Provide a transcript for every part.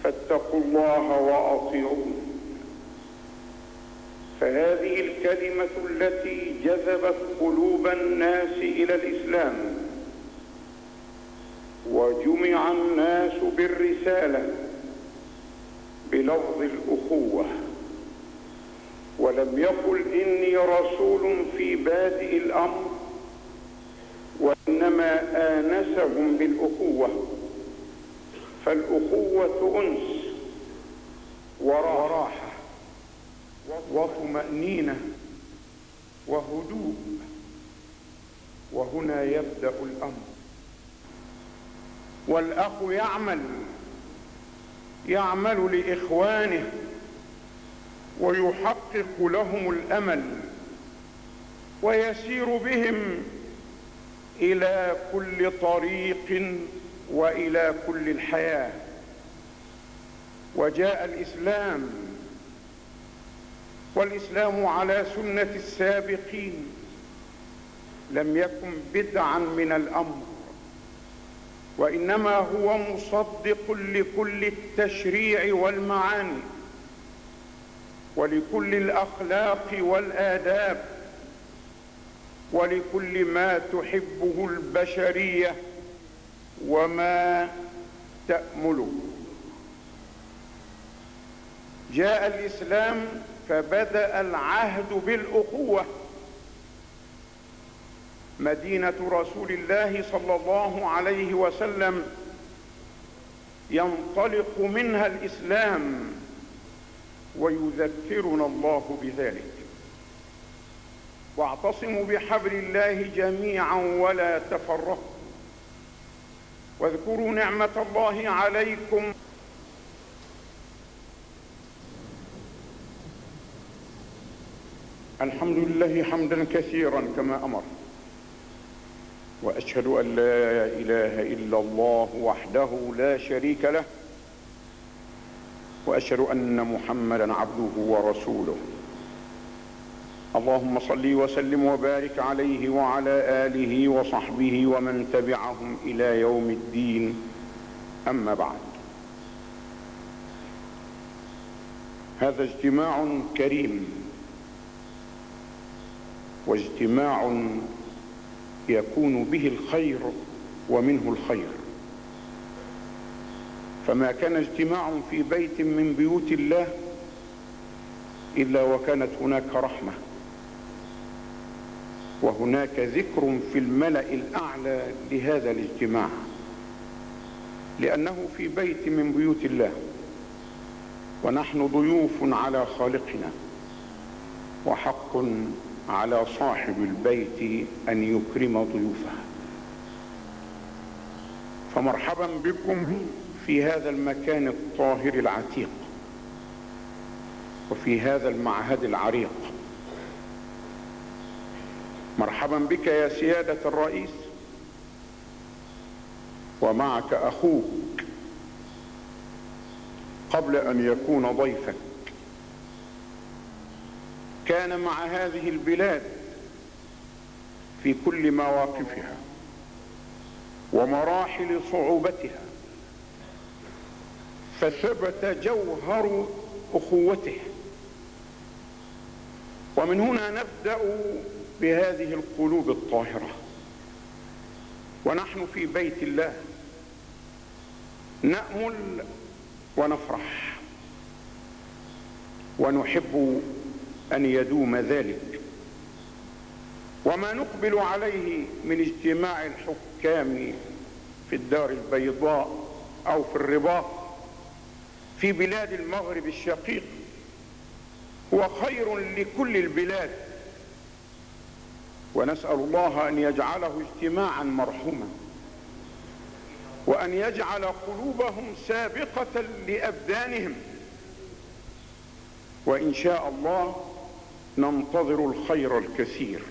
فاتقوا الله وأطيعون. فهذه الكلمة التي جذبت قلوب الناس إلى الإسلام وجمع الناس بالرسالة بلفظ الأخوة، ولم يقل إني رسول في بادئ الأمر، وإنما آنسهم بالأخوة. فالأخوة أنس وراحة وطمأنينة وهدوء، وهنا يبدأ الأمر. والأخ يعمل لإخوانه ويحقق لهم الأمل ويسير بهم إلى كل طريق وإلى كل الحياة. وجاء الإسلام، والإسلام على سنة السابقين، لم يكن بدعا من الأمر، وإنما هو مصدق لكل التشريع والمعاني ولكل الأخلاق والآداب ولكل ما تحبه البشرية وما تأمله. جاء الإسلام فبدأ العهد بالأخوة. مدينة رسول الله صلى الله عليه وسلم ينطلق منها الإسلام ويذكرنا الله بذلك. واعتصموا بحبل الله جميعا ولا تفرقوا، واذكروا نعمة الله عليكم. الحمد لله حمدا كثيرا كما أمر، وأشهد أن لا إله إلا الله وحده لا شريك له، وأشهد أن محمدا عبده ورسوله. اللهم صل وسلم وبارك عليه وعلى آله وصحبه ومن تبعهم إلى يوم الدين. أما بعد، هذا اجتماع كريم، واجتماع يكون به الخير ومنه الخير. فما كان اجتماع في بيت من بيوت الله إلا وكانت هناك رحمة، وهناك ذكر في الملأ الأعلى لهذا الاجتماع، لأنه في بيت من بيوت الله، ونحن ضيوف على خالقنا، وحق على صاحب البيت أن يكرم ضيوفه. فمرحبا بكم في هذا المكان الطاهر العتيق، وفي هذا المعهد العريق. مرحبا بك يا سيادة الرئيس، ومعك أخوك قبل أن يكون ضيفك. كان مع هذه البلاد في كل مواقفها ومراحل صعوبتها، فثبت جوهر أخوته. ومن هنا نبدأ بهذه القلوب الطاهرة، ونحن في بيت الله نأمل ونفرح ونحب أن يدوم ذلك. وما نقبل عليه من اجتماع الحكام في الدار البيضاء أو في الرباط في بلاد المغرب الشقيق هو خير لكل البلاد، ونسأل الله أن يجعله اجتماعا مرحوما، وأن يجعل قلوبهم سابقة لأبدانهم. وإن شاء الله ننتظر الخير الكثير.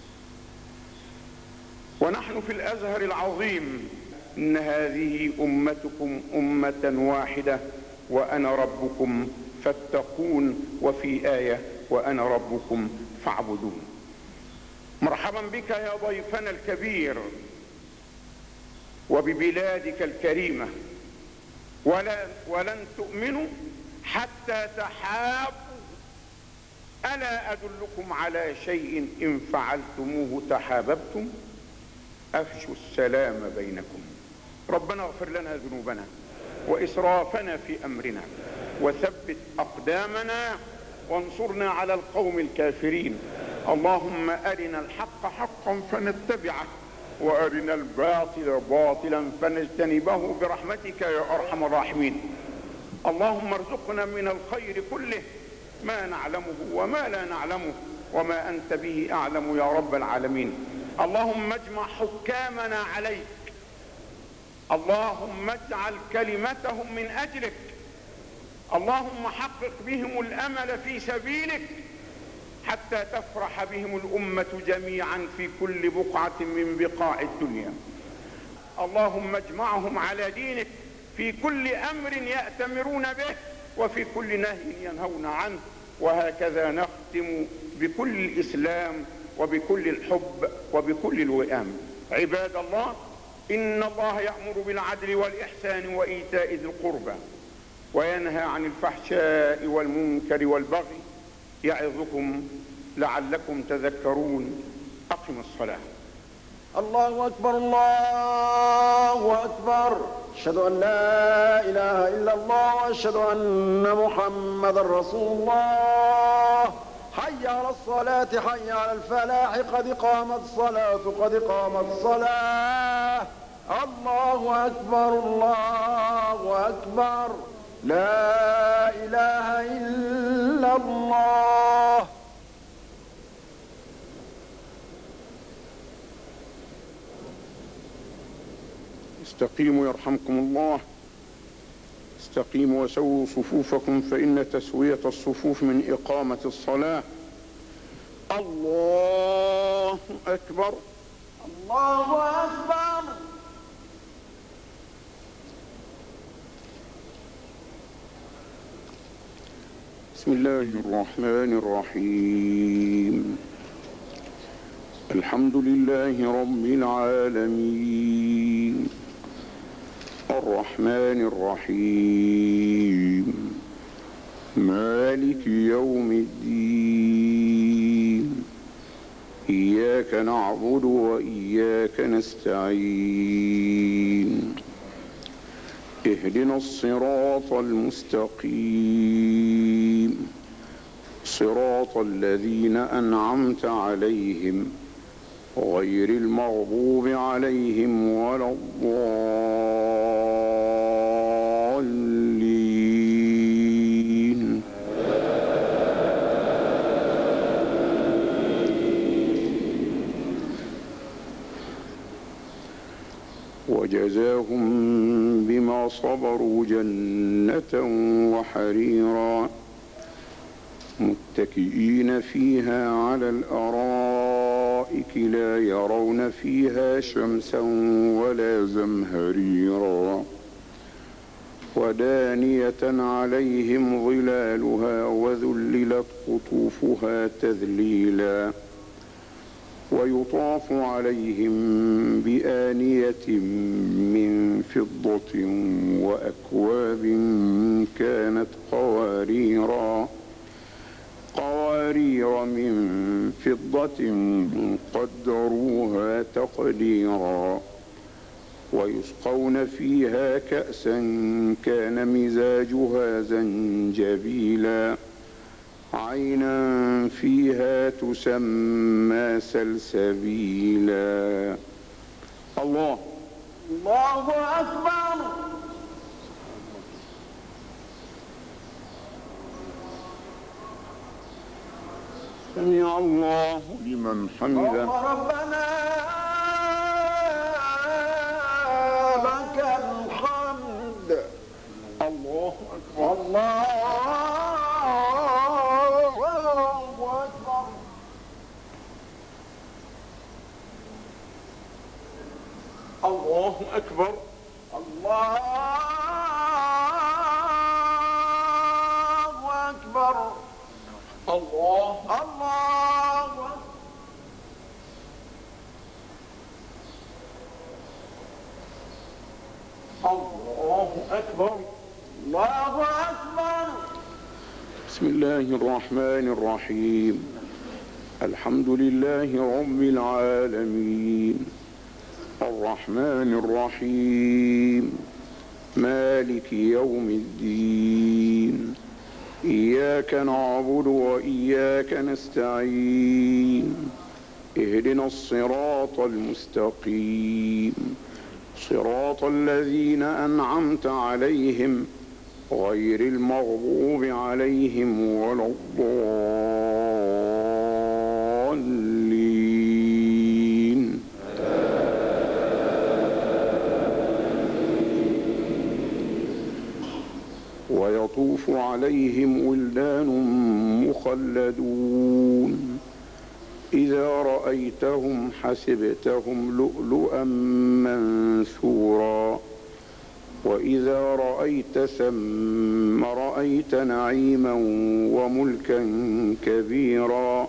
ونحن في الأزهر العظيم إن هذه أمتكم أمة واحدة وأنا ربكم فاتقون، وفي آية وأنا ربكم فاعبدون. مرحبا بك يا ضيفنا الكبير وببلادك الكريمة، ولن تؤمنوا حتى تحابوا ألا أدلكم على شيء إن فعلتموه تحاببتم أفشوا السلام بينكم. ربنا اغفر لنا ذنوبنا وإسرافنا في أمرنا وثبت أقدامنا وانصرنا على القوم الكافرين. اللهم أرنا الحق حقا فنتبعه وأرنا الباطل باطلا فنجتنبه برحمتك يا أرحم الراحمين. اللهم ارزقنا من الخير كله ما نعلمه وما لا نعلمه وما أنت به أعلم يا رب العالمين. اللهم اجمع حكامنا عليك، اللهم اجعل كلمتهم من أجلك، اللهم حقق بهم الأمل في سبيلك حتى تفرح بهم الأمة جميعا في كل بقعة من بقاع الدنيا. اللهم اجمعهم على دينك في كل أمر يأتمرون به وفي كل نهي ينهون عنه. وهكذا نختم بكل الإسلام وبكل الحب وبكل الوئام. عباد الله، إن الله يأمر بالعدل والإحسان وإيتاء ذي القربى وينهى عن الفحشاء والمنكر والبغي يعظكم لعلكم تذكرون. أقم الصلاة. الله أكبر الله أكبر. أشهد أن لا إله إلا الله وأشهد أن محمدا رسول الله. حي على الصلاة حي على الفلاح قد قامت الصلاة قد قامت الصلاة. الله أكبر الله أكبر. لا إله إلا الله. استقيموا يرحمكم الله. استقيموا وسووا صفوفكم فإن تسوية الصفوف من إقامة الصلاة. الله أكبر الله أكبر. بسم الله الرحمن الرحيم. الحمد لله رب العالمين الرحمن الرحيم مالك يوم الدين. إياك نعبد وإياك نستعين. اهدنا الصراط المستقيم صراط الذين أنعمت عليهم غير المغضوب عليهم ولا الضالين. وجزاهم بما صبروا جنة وحريرا متكئين فيها على الأرائك لا يرون فيها شمسا ولا زمهريرا ودانية عليهم ظلالها وذللت قطوفها تذليلا. ويطاف عليهم بآنية من فضة وأكواب كانت قوارير من فضة قدروها تقديرا. ويسقون فيها كأسا كان مزاجها زنجبيلا عينا فيها تسمى سلسبيلا. الله أكبر. سمع الله لمن حمده. ربنا لك الحمد. الله أكبر. الله أكبر. الله أكبر. الله أكبر. الله أكبر. بسم الله الرحمن الرحيم. الحمد لله رب العالمين، الرحمن الرحيم، مالك يوم الدين، إياك نعبد وإياك نستعين، اهدنا الصراط المستقيم، صراط الذين أنعمت عليهم غير المغضوب عليهم ولا الضالين. ويطوف عليهم ولدان مخلدون إذا رأيتهم حسبتهم لؤلؤا منثورا وإذا رأيت ثم رأيت نعيما وملكا كبيرا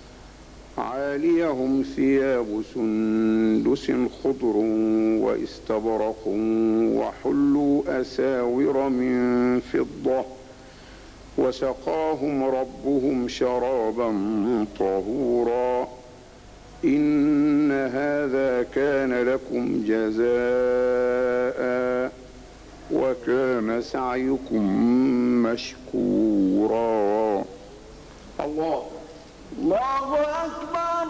عاليهم ثياب سندس خضر واستبرق وحلوا أساور من فضة وسقاهم ربهم شرابا طهورا إن هذا كان لكم جزاء وكان سعيكم مشكورا. الله أكبر.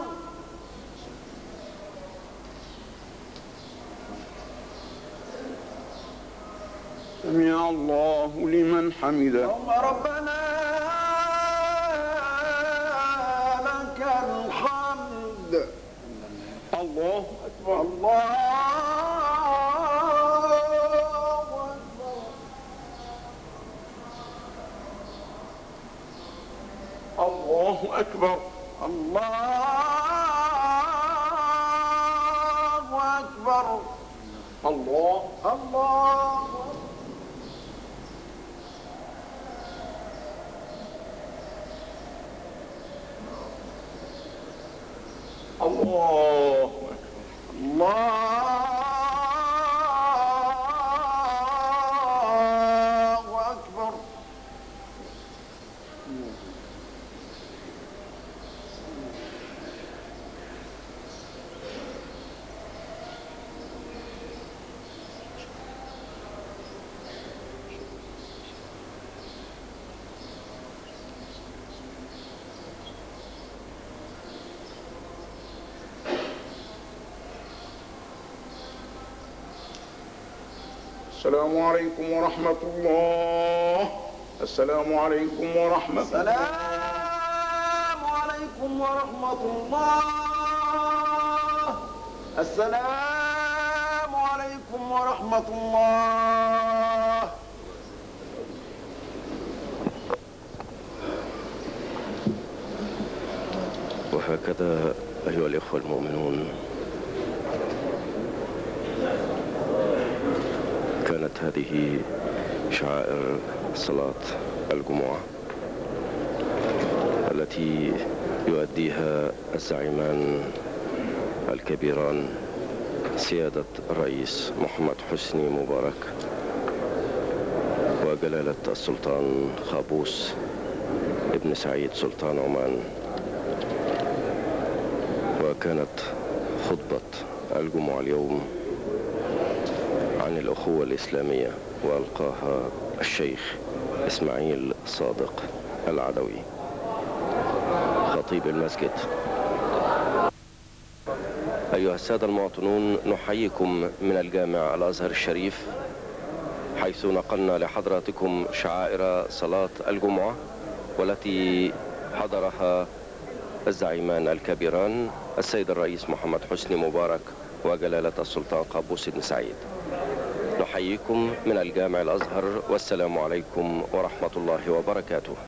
سمع الله لمن حمده. ربنا لك الحمد. الله أكبر. الله أكبر. الله أكبر. الله الله الله أكبر. السلام عليكم ورحمة الله. السلام عليكم ورحمة الله. السلام عليكم ورحمة الله. السلام عليكم ورحمة الله. وهكذا أيها الإخوة المؤمنون كانت هذه شعائر صلاة الجمعة التي يؤديها الزعيمان الكبيران سيادة الرئيس محمد حسني مبارك وجلالة السلطان قابوس ابن سعيد سلطان عمان. وكانت خطبة الجمعة اليوم عن الأخوة الإسلامية وألقاها الشيخ إسماعيل صادق العدوي خطيب المسجد. أيها السادة المواطنون، نحييكم من الجامع الأزهر الشريف حيث نقلنا لحضراتكم شعائر صلاة الجمعة والتي حضرها الزعيمان الكبيران السيد الرئيس محمد حسني مبارك وجلالة السلطان قابوس بن سعيد. نحييكم من الجامع الأزهر والسلام عليكم ورحمة الله وبركاته.